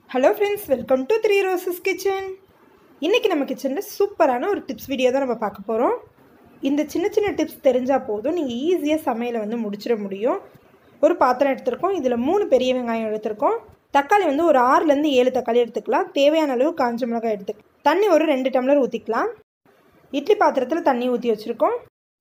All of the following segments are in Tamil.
Hello friends, welcome to 3 roses kitchen. இன்றைக்கி நம்ம கிச்சனில் சூப்பரான ஒரு டிப்ஸ் வீடியோ தான் நம்ம பார்க்க போகிறோம். இந்த சின்ன சின்ன டிப்ஸ் தெரிஞ்சால் போதும், நீங்கள் ஈஸியாக சமையலை வந்து முடிச்சிட முடியும். ஒரு பாத்திரம் எடுத்துருக்கோம், இதில் 3 பெரிய வெங்காயம் எடுத்துருக்கோம். தக்காளி வந்து ஒரு 6லேருந்து 7 தக்காளி எடுத்துக்கலாம். தேவையான அளவு காஞ்ச மிளகாய் எடுத்துக்கலாம். தண்ணி ஒரு 2 டம்ளர் ஊற்றிக்கலாம். இட்லி பாத்திரத்தில் தண்ணி ஊற்றி வச்சுருக்கோம்.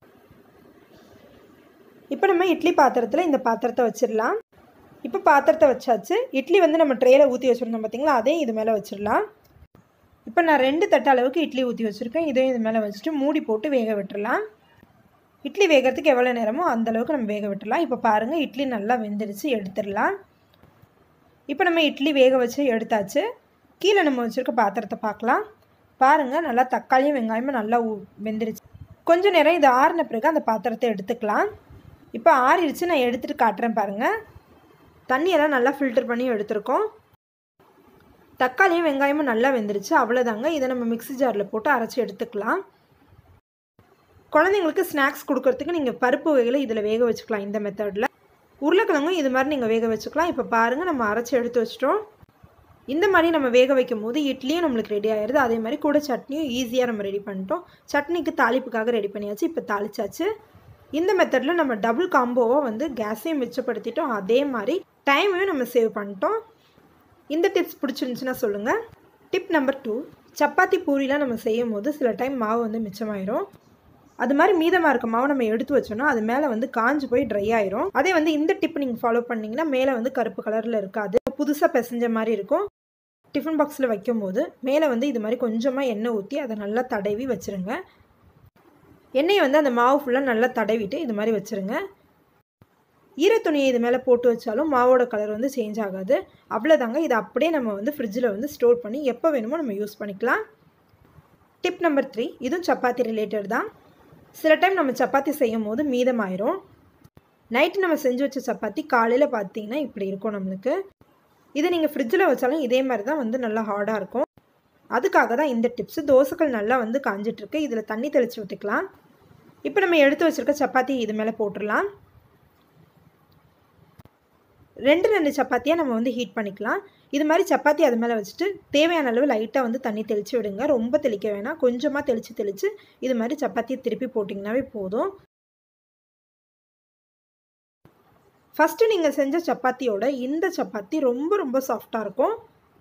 இப்போ நம்ம இட்லி பாத்திரத்தில் இந்த பாத்திரத்தை வச்சிடலாம். இப்போ பாத்திரத்தை வச்சாச்சு. இட்லி வந்து நம்ம ட்ரேயில் ஊற்றி வச்சுருந்தோம் பார்த்தீங்களா, அதையும் இது மேலே வச்சிடலாம். இப்போ நான் 2 தட்டு அளவுக்கு இட்லி ஊற்றி வச்சுருக்கேன். இதையும் இது மேலே வச்சுட்டு மூடி போட்டு வேக விட்டுடலாம். இட்லி வேகிறதுக்கு எவ்வளோ நேரமோ அந்தளவுக்கு நம்ம வேக விட்டுடலாம். இப்போ பாருங்கள், இட்லி நல்லா வெந்துடுச்சு, எடுத்துடலாம். இப்போ நம்ம இட்லி வேக வச்சு எடுத்தாச்சு. கீழே நம்ம வச்சுருக்க பாத்திரத்தை பார்க்கலாம். பாருங்கள், நல்லா தக்காளியும் வெங்காயமும் நல்லா வெந்துடுச்சு. கொஞ்சம் நேரம் இது ஆறின பிறகு அந்த பாத்திரத்தை எடுத்துக்கலாம். இப்போ ஆறிடுச்சு, நான் எடுத்துகிட்டு காட்டுறேன் பாருங்கள். தண்ணியெல்லாம் நல்லா ஃபில்டர் பண்ணி எடுத்துருக்கோம். தக்காளியும் வெங்காயமும் நல்லா வெந்துருச்சு. அவ்வளோதாங்க. இதை நம்ம மிக்ஸி ஜாரில் போட்டு அரைச்சி எடுத்துக்கலாம். குழந்தைங்களுக்கு ஸ்நாக்ஸ் கொடுக்கறதுக்கு நீங்கள் பருப்பு வகைகளை இதில் வேக வச்சுக்கலாம். இந்த மெத்தடில் உருளைக்கிழங்கும் இது மாதிரி நீங்கள் வேக வச்சுக்கலாம். இப்போ பாருங்கள், நம்ம அரைச்சி எடுத்து வச்சிட்டோம். இந்த மாதிரி நம்ம வேக வைக்கும் போது இட்லியும் நம்மளுக்கு ரெடி ஆகிடுது. அதே மாதிரி கூட சட்னியும் ஈஸியாக நம்ம ரெடி பண்ணிட்டோம். சட்னிக்கு தாளிப்புக்காக ரெடி பண்ணியாச்சு. இப்போ தாளிச்சாச்சு. இந்த மெத்தடில் நம்ம டபுள் காம்போவாக வந்து கேஸையும் மிச்சப்படுத்திட்டோம். அதே மாதிரி டைமையும் நம்ம சேவ் பண்ணிட்டோம். இந்த டிப்ஸ் பிடிச்சிருந்துச்சுன்னா சொல்லுங்கள். டிப் நம்பர் 2, சப்பாத்தி பூரிலாம் நம்ம செய்யும் போது சில டைம் மாவு வந்து மிச்சமாயிரும். அது மாதிரி மீதமாக இருக்க மாவு நம்ம எடுத்து வச்சோன்னா அது மேலே வந்து காஞ்சு போய் ட்ரை ஆயிரும். அதே வந்து இந்த டிப் நீங்கள் ஃபாலோ பண்ணிங்கன்னா மேலே வந்து கருப்பு கலரில் இருக்காது, புதுசாக பிசைஞ்ச மாதிரி இருக்கும். டிஃபன் பாக்ஸில் வைக்கும் போது மேலே வந்து இது மாதிரி கொஞ்சமாக எண்ணெய் ஊற்றி அதை நல்லா தடவி வச்சுருங்க. எண்ணெயை வந்து அந்த மாவு ஃபுல்லாக நல்லா தடவிட்டு இது மாதிரி வச்சுருங்க. ஈரத்துணியை இது மேலே போட்டு வச்சாலும் மாவோட கலர் வந்து சேஞ்ச் ஆகாது. அவ்வளோதாங்க. இதை அப்படியே நம்ம வந்து ஃப்ரிட்ஜில் வந்து ஸ்டோர் பண்ணி எப்போ வேணுமோ நம்ம யூஸ் பண்ணிக்கலாம். டிப் நம்பர் 3, இதுவும் சப்பாத்தி ரிலேட்டட் தான். சில டைம் நம்ம சப்பாத்தி செய்யும் போது மீதமாயிரும். நைட்டு நம்ம செஞ்சு வச்ச சப்பாத்தி காலையில் பார்த்தீங்கன்னா இப்படி இருக்கும் நம்மளுக்கு. இதை நீங்கள் ஃப்ரிட்ஜில் வச்சாலும் இதே மாதிரி தான் வந்து நல்லா ஹார்டாக இருக்கும். அதுக்காக தான் இந்த டிப்ஸு. தோசைகள் நல்லா வந்து காஞ்சிட்ருக்கு. இதில் தண்ணி தெளித்து விட்டுக்கலாம். இப்போ நம்ம எடுத்து வச்சுருக்க சப்பாத்தி இது மேலே போட்டுடலாம். 2 சப்பாத்தியாக நம்ம வந்து ஹீட் பண்ணிக்கலாம். இது மாதிரி சப்பாத்தி அது மேலே வச்சுட்டு தேவையான அளவு லைட்டாக வந்து தண்ணி தெளித்து விடுங்க. ரொம்ப தெளிக்க வேணாம், கொஞ்சமாக தெளித்து இது மாதிரி சப்பாத்தியை திருப்பி போட்டிங்கனாவே போதும். ஃபஸ்ட்டு நீங்கள் செஞ்ச சப்பாத்தியோட இந்த சப்பாத்தி ரொம்ப ரொம்ப சாஃப்டாக இருக்கும்.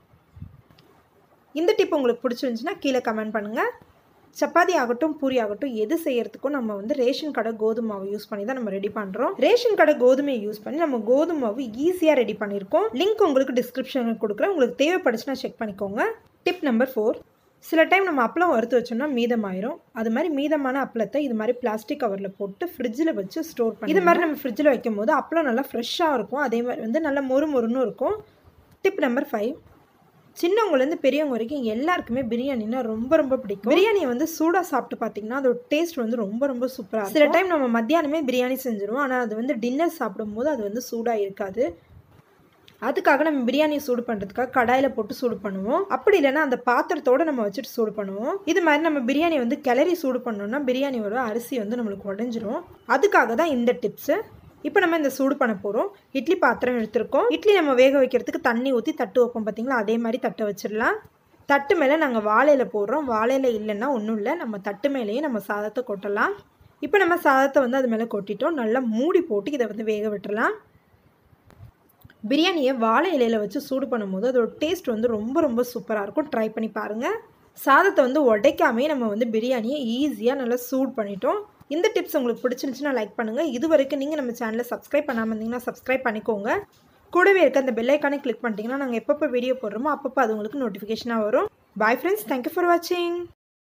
இந்த டிப் உங்களுக்கு பிடிச்சிருந்துச்சுன்னா கீழே கமெண்ட் பண்ணுங்கள். சப்பாத்தி ஆகட்டும் பூரி ஆகட்டும் எது செய்யறதுக்கும் நம்ம வந்து ரேஷன் கடை கோதுமை மாவு யூஸ் பண்ணி தான் நம்ம ரெடி பண்ணுறோம். ரேஷன் கடை கோதுமையை யூஸ் பண்ணி நம்ம கோதுமை மாவு ஈஸியாக ரெடி பண்ணியிருக்கோம். லிங்க் உங்களுக்கு டிஸ்கிரிப்ஷனில் கொடுக்குறேன். உங்களுக்கு தேவைப்படுச்சுன்னா செக் பண்ணிக்கோங்க. டிப் நம்பர் 4, சில டைம் நம்ம அப்பளம் வறுத்து வச்சோம்னா மீதமாயிரும். அது மாதிரி மீதமான அப்பளத்தை இது மாதிரி பிளாஸ்டிக் கவரில் போட்டு ஃப்ரிட்ஜில் வச்சு ஸ்டோர் பண்ணி இது மாதிரி நம்ம ஃப்ரிட்ஜில் வைக்கும் போது அப்பளம் நல்லா ஃப்ரெஷ்ஷாக இருக்கும். அதே மாதிரி வந்து நல்லா மொறுமொறுன்னு இருக்கும். டிப் நம்பர் 5, சின்னவங்கலேருந்து பெரியவங்க வரைக்கும் எல்லாருக்குமே பிரியாணினா ரொம்ப ரொம்ப பிடிக்கும். பிரியாணியை வந்து சூடாக சாப்பிட்டு பார்த்தீங்கன்னா அதோட டேஸ்ட் வந்து ரொம்ப ரொம்ப சூப்பராக இருக்கும். சில டைம் நம்ம மத்தியானமே பிரியாணி செஞ்சுருவோம், ஆனால் அது வந்து டின்னர் சாப்பிடும்போது அது வந்து சூடாக இருக்காது. அதுக்காக நம்ம பிரியாணியை சூடு பண்ணுறதுக்காக கடாயில் போட்டு சூடு பண்ணுவோம். அப்படி இல்லைன்னா அந்த பாத்திரத்தோடு நம்ம வச்சுட்டு சூடு பண்ணுவோம். இது மாதிரி நம்ம பிரியாணி வந்து கிளறி சூடு பண்ணோம்னா பிரியாணியோட அரிசி வந்து நம்மளுக்கு உடஞ்சிரும். அதுக்காக தான் இந்த டிப்ஸு. இப்போ நம்ம இந்த சூடு பண்ண போகிறோம். இட்லி பாத்திரம் எடுத்துருக்கோம். இட்லி நம்ம வேக வைக்கிறதுக்கு தண்ணி ஊற்றி தட்டு வைப்போம் பார்த்தீங்களா, அதே மாதிரி தட்டை வச்சிடலாம். தட்டு மேலே நாங்கள் வாழையில போடுறோம். வாழையில இல்லைன்னா ஒன்றும் இல்லை, நம்ம தட்டு மேலேயே நம்ம சாதத்தை கொட்டலாம். இப்போ நம்ம சாதத்தை வந்து அது மேலே கொட்டிட்டோம். நல்லா மூடி போட்டு இதை வந்து வேக விட்டுறலாம். பிரியாணியை வாழை இலையில் வச்சு சூடு பண்ணும்போது அதோட டேஸ்ட் வந்து ரொம்ப ரொம்ப சூப்பராக இருக்கும். ட்ரை பண்ணி பாருங்கள். சாதத்தை வந்து உடைக்காமே நம்ம வந்து பிரியாணியை ஈஸியாக நல்லா சூடு பண்ணிட்டோம். இந்த டிப்ஸ் உங்களுக்கு பிடிச்சிருந்துச்சுன்னா லைக் பண்ணுங்கள். இது வரைக்கும் நீங்கள் நம்ம சேனலை சப்ஸ்கிரைப் பண்ணாமல் இருந்தீங்கன்னா சப்ஸ்கிரைப் பண்ணிக்கோங்க. கூடவே இருக்க அந்த பெல் ஐக்கானை கிளிக் பண்ணிட்டீங்கன்னா நாங்கள் எப்பப்போ வீடியோ போடுறோமோ அப்பப்போ அது உங்களுக்கு நோட்டிஃபிகேஷனாக வரும். பாய் ஃப்ரெண்ட்ஸ், தேங்க்யூ ஃபார் வாட்சிங்.